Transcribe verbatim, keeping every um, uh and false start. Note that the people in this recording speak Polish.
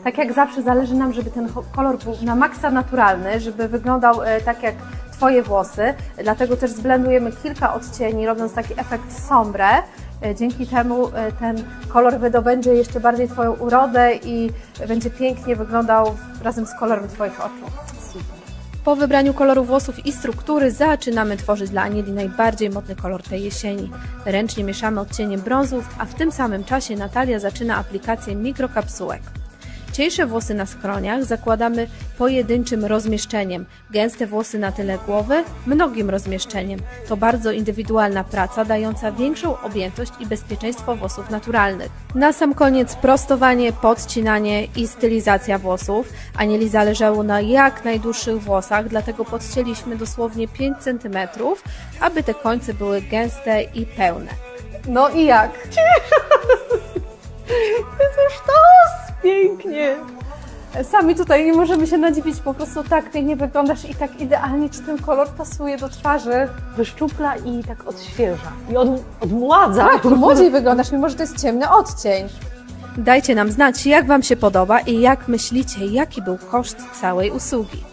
Tak jak zawsze zależy nam, żeby ten kolor był na maksa naturalny, żeby wyglądał tak jak Twoje włosy, dlatego też zblendujemy kilka odcieni, robiąc taki efekt sombre. Dzięki temu ten kolor wydobędzie jeszcze bardziej Twoją urodę i będzie pięknie wyglądał razem z kolorem Twoich oczu. Super. Po wybraniu koloru włosów i struktury zaczynamy tworzyć dla Anieli najbardziej modny kolor tej jesieni. Ręcznie mieszamy odcienie brązów, a w tym samym czasie Natalia zaczyna aplikację mikrokapsułek. Cieńsze włosy na skroniach zakładamy pojedynczym rozmieszczeniem, gęste włosy na tyle głowy mnogim rozmieszczeniem. To bardzo indywidualna praca dająca większą objętość i bezpieczeństwo włosów naturalnych. Na sam koniec prostowanie, podcinanie i stylizacja włosów. Anieli zależało na jak najdłuższych włosach, dlatego podcięliśmy dosłownie pięć centymetrów, aby te końce były gęste i pełne. No i jak? To jest sztos! Pięknie! Sami tutaj nie możemy się nadziwić, po prostu tak pięknie wyglądasz i tak idealnie Ci ten kolor pasuje do twarzy. Wyszczupla i tak odświeża. I od, odmładza. Tak, młodziej wyglądasz, mimo że to jest ciemny odcień. Dajcie nam znać, jak Wam się podoba i jak myślicie, jaki był koszt całej usługi.